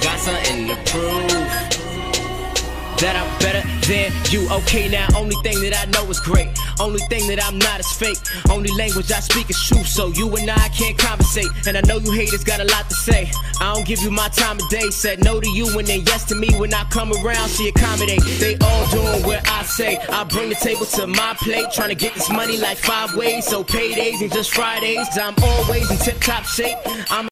got something to prove that I'm better than you. Okay, now only thing that I know is great. Only thing that I'm not is fake. Only language I speak is truth, so you and I can't conversate. And I know you haters got a lot to say. I don't give you my time of day. Said no to you and then yes to me when I come around. She accommodate. They all doing what I say. I bring the table to my plate, trying to get this money like 5 ways. So paydays and just Fridays, 'cause I'm always in tip-top shape. I'm